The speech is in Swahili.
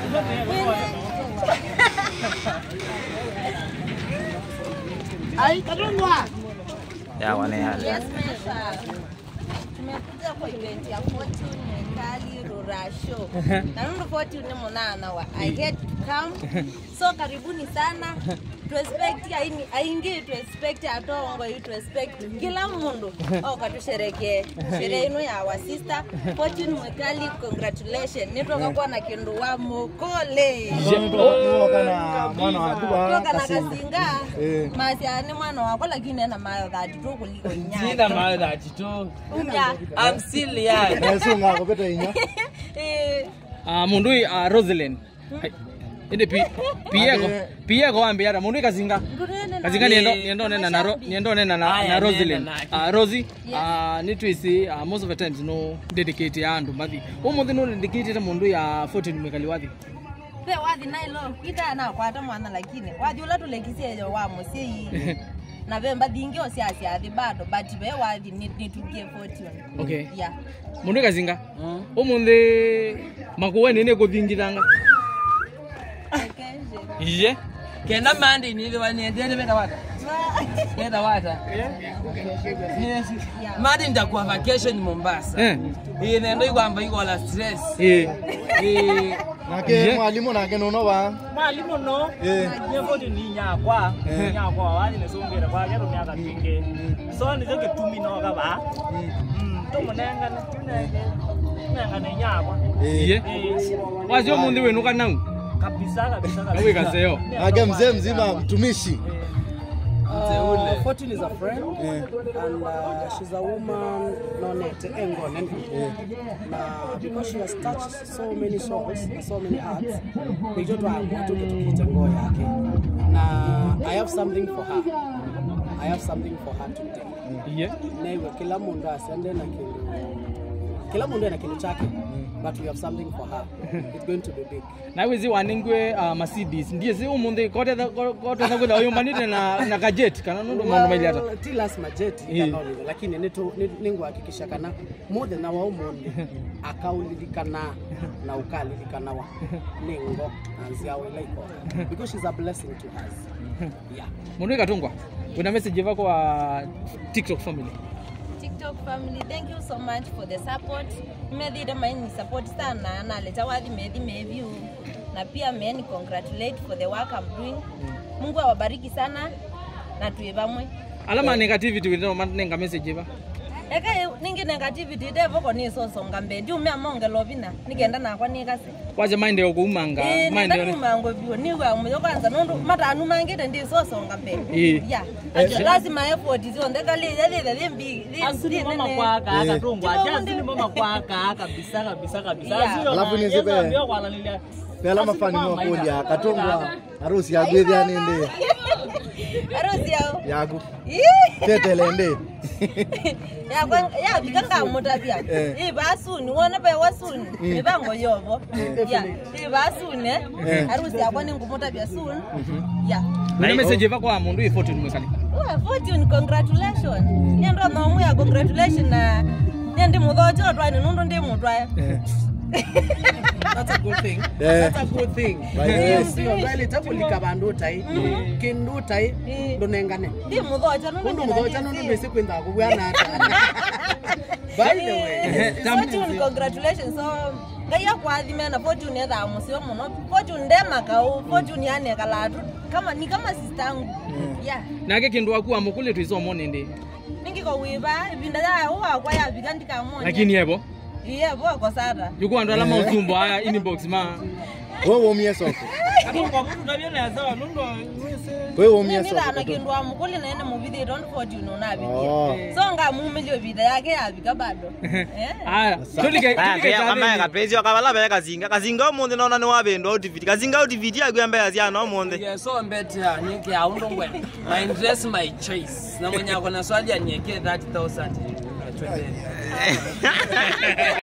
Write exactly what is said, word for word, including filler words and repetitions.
Ai, Katungwa. Ya wane hali. Yes, Mesha. Tumekuja kwa event ya Fortune Mekali Rurasho. Na ndio Fortune mwanana wa I had to come. So karibuni sana. To expect aini aingi to expect atongo you to expect kila mundu au katushereke sherehe ino ya our sister Fortune Mekali, congratulations. Nitoka kwa na kindu wa mokole. Ndio kana mwana wa kuba. Kana kasinga. Masi ani mwana wako lakini ana mayo that tu kuliko nyanya. Sina mayo that tu. Unya. I'm still young. Yesu ngako beta inya. Eh. Ah mundu uh, Rosalind. Inde pi piego piego ambia mundu kazinga. Kazinga niendo niendo nena na niendo nena na na Rosalind. Ah Rosie, ah nitwisi uh, most of the times no dedicate ya andu mathi. Umuthi no dedicate ta mundu ya Fortune Mekali wathi. Pe wathi nailo kita na kwata mwana lakini wathi ula tulekisia yo wa musi. Na vemba dingi osiasi athi bado but be wathi need need to give Fortune. Okay. Yeah. Mundu kazinga. Umuthi makuwe nene kuthingithanga. Iye. Kenda mandi ni the one ndende beta wata. Beta wata. Yes. Mandi ndakuwa vacation Mombasa. Eh. Eh nendo ikwamba iko la stress. Eh. Eh nake mwalimu nake nono ba. Mwalimu no. Eh. Nyefo ni nyakwa. Nyakwa wali nesongera kwa yaro myaka tinge. So ni zoke tumi no ka ba. Mm. Tumunenga tunenge. Nenga ne nyakwa. Iye. Wazio mundi wenu kanau. Kabisa kabisa kabisa. Wewe kaseo. Nake mzee mzima mtumishi. Uh, Fortune is a friend, yeah. and uh, she's a woman known at Engon. Yeah. Uh, because she has touched so many souls, so many hearts, we just want to get to Ngoya. Now, I have something for her. I have something for her today. Yeah. Newe kila mundu asende na kindu. Kila mundu na kindu chake. But we have something for her. It's going to be big. Na wizi waningwe uh, Mercedes. Ndiye zi umundi kote kote za kwenda oyumbanite na na gadget kana ndo mwandu maili hata. Tilas majet kana lakini neto ningo hakikisha kana more than our umundi akaulilikana na ukalilikana wa ningo anzia welaiko because she's a blessing to us. Yeah. Mundu Katungwa. Una message yako kwa TikTok family. TikTok family, thank you so much for the support. Medhi da maini support sana na leta wathi medhi meview na pia meni congratulate for the work I'm doing. Mungu awabariki sana na tuibamwe. Alama negativity wino manenga message ba. Eka ningi negativity devo ko ni so songa mbe ndi ume amonge lovina nigenda na kwa nikase. Kwaje mind yo kuumanga mind yo kumango bio ni wa muyo kwanza nondo matanu mangete ndi so songa mbe. Yeah. Lazima effort zio ndeka le le le mbi. Asili mama kwa kaka Tungwa. Asili mama kwa kaka kabisa kabisa kabisa. Alafu ni zipe. Ndio kwa lanilia. Pela mafani mwa polia Katungwa. Harusi ya gwedhi anende. Harusi yao. Yagu. Tetelende. Ya kwa ya bikanga mutabia. Eh basuni wona ba wasuni. Ebango yobo. Ya. Eh basuni. Harusi yakwa ni ngumutabia soon. Ya. Na message yako kwa mundu i Fortune Mekali. Oh Fortune congratulations. Nyando no mu ya congratulations na nyandi mudhojo twani nundu ndi mudwa. That's a good thing. Yeah. That's a good thing. Yes, you really takulika bandu tai. Kindu tai ndonengane. Ndi mudhojo nundu. Nundu mudhojo nundu bese kwenda kubwana. By the way, Fortune congratulations. So ngaya kwathime na Fortune etha musio muno. Fortune ndema kau, Fortune yane kalatu. Kama ni kama sister yangu. Yeah. Nake kindu waku amukule twisomo nende. Ningi ko wiba ibinda ya uwa kwa ya bigandika mmoja. Lakini yebo. Iye bo ko sada. Yuko ndo alama usumbo haya inbox ma. Wewe umie soko. Katungwa mtu tabia na sawa nundo Wewe umie soko. Ngira na kindu amukule na ene mu video don't Fortune na bibi. So nga mumilio video yake yabika bado. Eh. Ah, tulike tulike kama kapezi akabala bele kazinga kazinga omunde nona ni wabendo autivity kazinga autivity agwemba yazia no omunde. Yeah, so mbeta nyeke aundo ngwe. My interest my choice. Na mwenye akona swali anyeke thirty thousand.